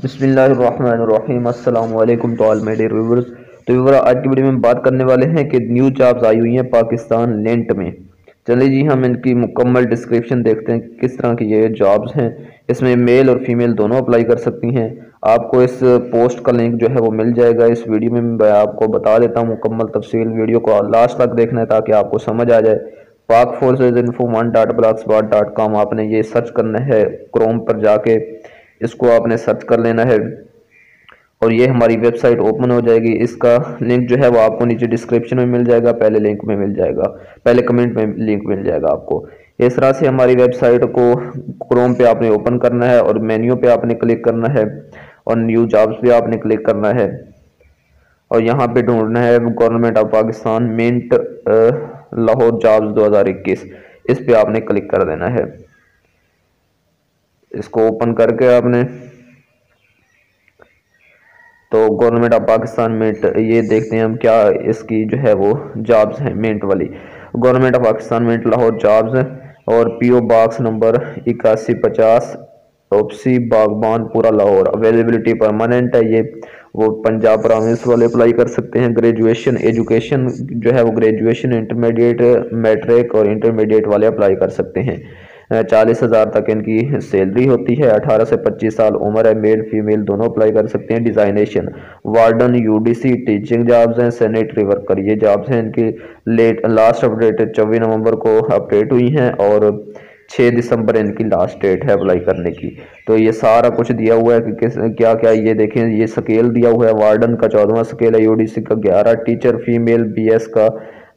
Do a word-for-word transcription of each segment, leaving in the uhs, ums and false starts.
बिस्मिल्लाहिर्रहमानिर्रहीम अस्सलाम वालेकुम to all my dear viewers. तो व्यूअर, आज की वीडियो में बात करने वाले हैं कि न्यू जॉब्स आई हुई हैं पाकिस्तान लेंट में। चलिए जी, हम इनकी मुकम्मल डिस्क्रिप्शन देखते हैं किस तरह की ये जॉब्स हैं। इसमें मेल और फीमेल दोनों अप्लाई कर सकती हैं। आपको इस पोस्ट का लिंक जो है वो मिल जाएगा। इस वीडियो में मैं आपको बता देता हूँ मुकम्मल तफसील। वीडियो को लास्ट तक देखना है ताकि आपको समझ आ जाए। Pak forces info one dot blogspot dot com आपने ये सर्च करना है, क्रोम पर जाके इसको आपने सर्च कर लेना है और ये हमारी वेबसाइट ओपन हो जाएगी। इसका लिंक जो है वो आपको नीचे डिस्क्रिप्शन में मिल जाएगा, पहले लिंक में मिल जाएगा, पहले कमेंट में लिंक मिल जाएगा आपको। इस तरह से हमारी वेबसाइट को क्रोम पे आपने ओपन करना है और मेन्यू पे आपने क्लिक करना है और न्यू जॉब्स पे आपने क्लिक करना है और यहाँ पे ढूंढना है government of Pakistan mint Lahore jobs दो हज़ार इक्कीस। इस पे आपने क्लिक कर देना है। इसको ओपन करके आपने तो गवर्नमेंट ऑफ पाकिस्तान मिंट ये देखते हैं हम क्या इसकी जो है वो जॉब्स हैं मिंट वाली। Government of Pakistan mint Lahore jobs हैं और पीओ बॉक्स नंबर इक्यासी पचास ओपसी बागबानपुरा लाहौर। अवेलेबिलिटी परमानेंट है। ये वो पंजाब प्रोविंस वाले अप्लाई कर सकते हैं। ग्रेजुएशन एजुकेशन जो है वो ग्रेजुएशन इंटरमीडिएट मैट्रिक और इंटरमीडिएट वाले अप्लाई कर सकते हैं। चालीस हज़ार तक इनकी सैलरी होती है। अठारह से पच्चीस साल उम्र है। मेल फीमेल दोनों अप्लाई कर सकते हैं। Designation warden UDC teaching jobs हैं। सैनिटरी वर्कर ये जॉब्स हैं। इनकी लेट लास्ट अपडेट चौबीस नवंबर को अपडेट हुई हैं और छः दिसंबर इनकी लास्ट डेट है अप्लाई करने की। तो ये सारा कुछ दिया हुआ है कि किस क्या क्या ये देखें। ये स्केल दिया हुआ है। वार्डन का चौदहवां स्केल है, यूडीसी का ग्यारह, टीचर फीमेल बीएस का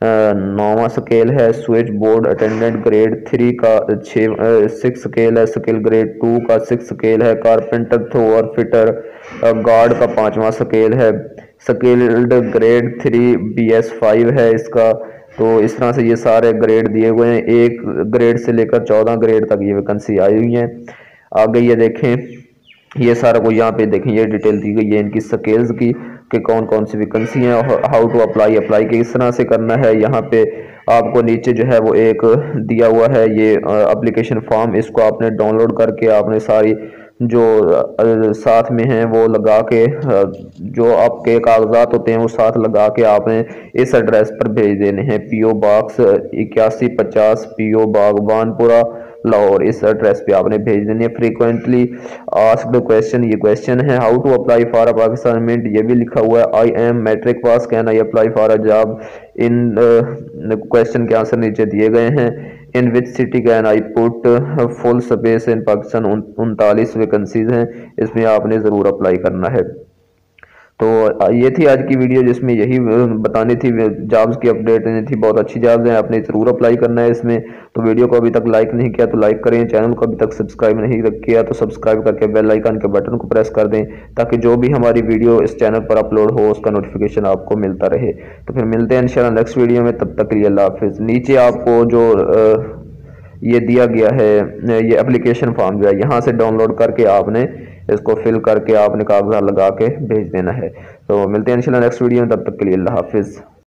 नौवां स्केल है, switchboard attendant grade three का छः सिक्स स्केल है, स्केल ग्रेड टू का सिक्स स्केल है, कारपेंटर थ्रोअर फिटर गार्ड का पाँचवा स्केल है, scaled grade three B S five है इसका। तो इस तरह से ये सारे ग्रेड दिए हुए हैं। एक ग्रेड से लेकर चौदह ग्रेड तक ये वैकेंसी आई हुई है। आगे ये देखें, ये सारा को यहाँ पे देखें, ये डिटेल दी गई है इनकी स्केल्स की कि कौन कौन सी वैकेंसी हैं, हाउ टू अप्लाई अप्लाई किस तरह से करना है। यहाँ पे आपको नीचे जो है वो एक दिया हुआ है ये एप्लीकेशन फॉर्म। इसको आपने डाउनलोड करके आपने सारी जो साथ में हैं वो लगा के, जो आपके कागजात होते हैं वो साथ लगा के आपने इस एड्रेस पर भेज देने हैं। पीओ बॉक्स इक्यासी पचास पीओ बागबानपुरा लाहौर। इस एड्रेस पे आपने भेज देनी है। फ्रीक्वेंटली आस्क्ड क्वेश्चन ये क्वेश्चन है। How to apply for a Pakistan mint ये भी लिखा हुआ है। I am matric pass, can I apply for a job in, question के आंसर नीचे दिए गए हैं। In which city can I put full space in Pakistan. उनतालीस वैकेंसीज हैं, इसमें आपने ज़रूर अप्लाई करना है। तो ये थी आज की वीडियो जिसमें यही बतानी थी, जॉब्स की अपडेट नहीं थी। बहुत अच्छी जॉब्स हैं, आपने ज़रूर अप्लाई करना है इसमें। तो वीडियो को अभी तक लाइक नहीं किया तो लाइक करें, चैनल को अभी तक सब्सक्राइब नहीं किया तो सब्सक्राइब करके बेल आइकन के बटन को प्रेस कर दें ताकि जो भी हमारी वीडियो इस चैनल पर अपलोड हो उसका नोटिफिकेशन आपको मिलता रहे। तो फिर मिलते हैं इंशाल्लाह नेक्स्ट वीडियो में, तब तक के लिए अल्लाह हाफिज़। नीचे आपको जो ये दिया गया है ये एप्लीकेशन फॉर्म जो है यहाँ से डाउनलोड करके आपने इसको फिल करके आपने कागजात लगा के भेज देना है। तो मिलते हैं इंशाल्लाह नेक्स्ट वीडियो में, तब तक के लिए अल्लाह हाफिज़।